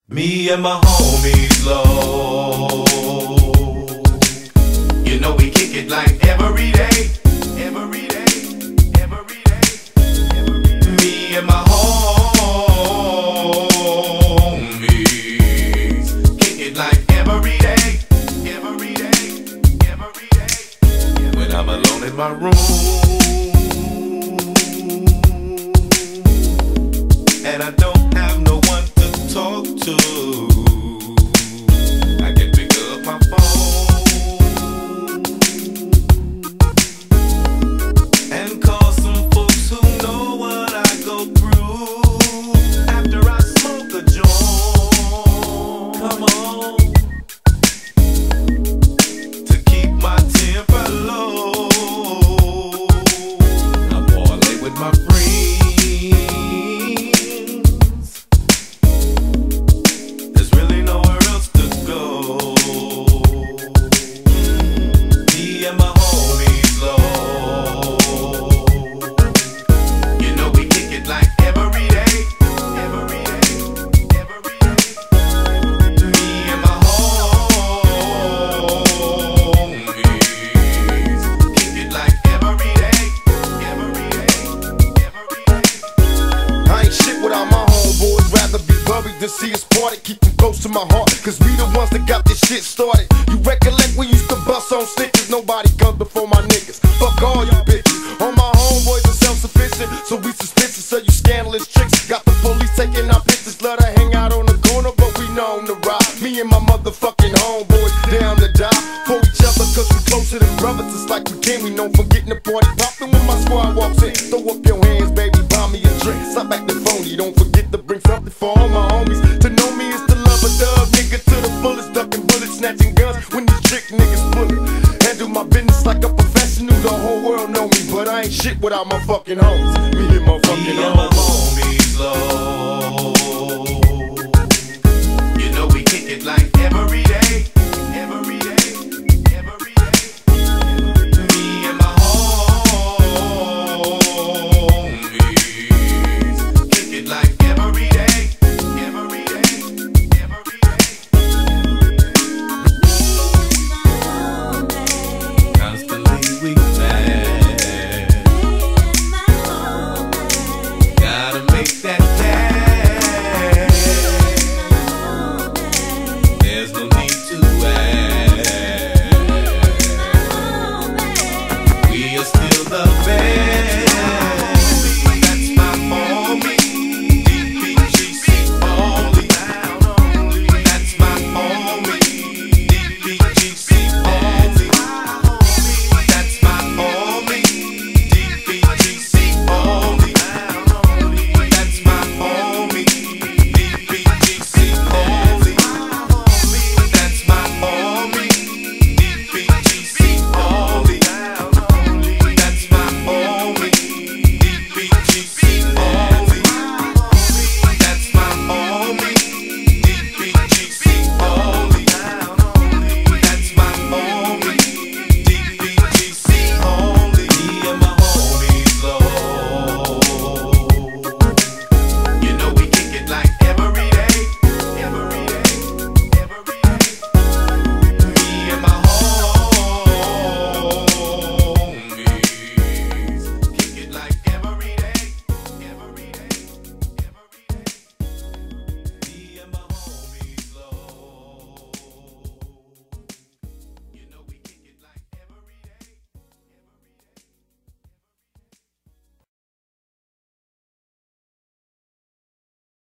Me and my homies low. You know we kick it like every day. Every day, every day, every day. Me and my homies kick it like every day. Every day, every day. When I'm alone in my room and I don't have no one to talk to, I can pick up my phone and call some folks who know what I go through after I smoke a joint. Come on, to keep my temper low, I parlay with my friends. To see us party, keep them close to my heart, cause we the ones that got this shit started. You recollect we used to bust on stickers, nobody comes before my niggas. Fuck all you bitches, all my homeboys are self-sufficient, so we suspicious of you scandalous tricks. Got the police taking our pictures, love to hang out on the corner, but we know on the ride. Me and my motherfucking homeboys down to die for each other, cause we closer than brothers. It's like we can't, we known for getting the party poppin' when my squad walks in. Throw up your hands, baby, buy me a drink. Stop acting phony, don't forget to bring something for all my homies. To know me is to love a dub, nigga to the fullest, ducking bullets, snatching guns when these trick niggas pull it. Handle my business like a professional, the whole world know me, but I ain't shit without my fucking